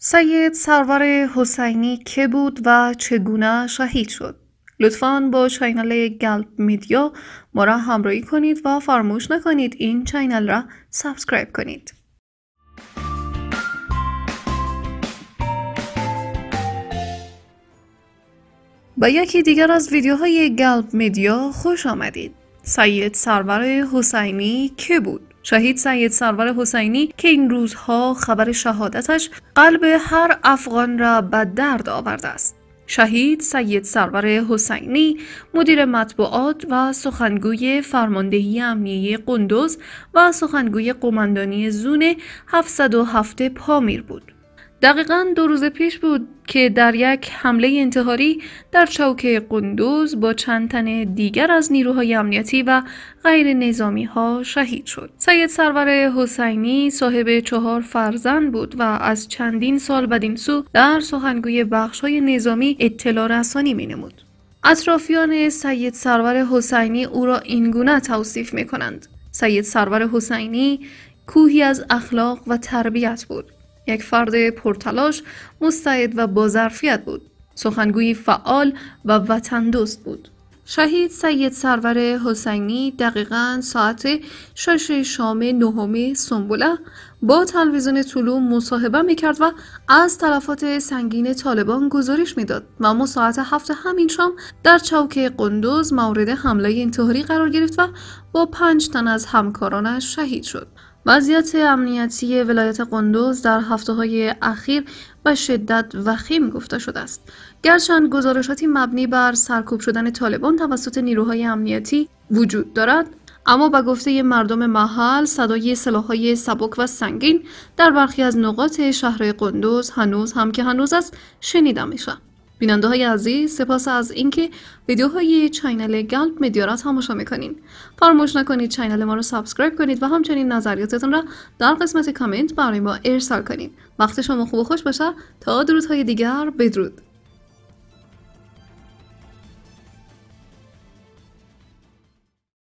سید سرور حسینی که بود و چگونه شهید شد؟ لطفاً با چینل گلب میدیا ما را همراهی کنید و فراموش نکنید این چینل را سابسکرایب کنید. به یکی دیگر از ویدیوهای گلب میدیا خوش آمدید. سید سرور حسینی که بود؟ شهید سید سرور حسینی که این روزها خبر شهادتش قلب هر افغان را به درد آورده است. شهید سید سرور حسینی مدیر مطبوعات و سخنگوی فرماندهی امنیه قندوز و سخنگوی قماندانی زون 707 پامیر بود. دقیقاً 2 روز پیش بود که در یک حمله انتحاری در چوک قندوز با چند تن دیگر از نیروهای امنیتی و غیر نظامی ها شهید شد. سید سرور حسینی صاحب 4 فرزند بود و از چندین سال بدین سو در سخنگوی بخش‌های نظامی اطلاع رسانی می‌نمود. اطرافیان سید سرور حسینی او را اینگونه توصیف می‌کنند: سید سرور حسینی کوهی از اخلاق و تربیت بود. یک فرد پرتلاش، مستعد و با ظرفیت بود. سخنگوی فعال و وطن دوست بود. شهید سید سرور حسینی دقیقاً ساعت 6 شام 9 سنبله با تلویزیون طلوع مصاحبه میکرد و از تلفات سنگین طالبان گزارش میداد و اما ساعت 7 همین شام در چوک قندوز مورد حمله انتحاری قرار گرفت و با 5 تن از همکارانش شهید شد. وضعیت امنیتی ولایت قندوز در هفته‌های اخیر به شدت وخیم گفته شده است. گرچند گزارشاتی مبنی بر سرکوب شدن طالبان توسط نیروهای امنیتی وجود دارد، اما به گفته مردم محل صدای سلاح‌های سبک و سنگین در برخی از نقاط شهر قندوز هنوز است شنیده میشه. بیننده‌های عزیز، سپاس از اینکه ویدیوهای چینل گلب میدیا را تماشا میکنین. فراموش نکنید چینل ما رو سابسکرایب کنید و همچنین نظریاتتون را در قسمت کامنت برای ما ارسال کنید. وقت شما خوب و خوش باشه. تا درودهای دیگر، بدرود.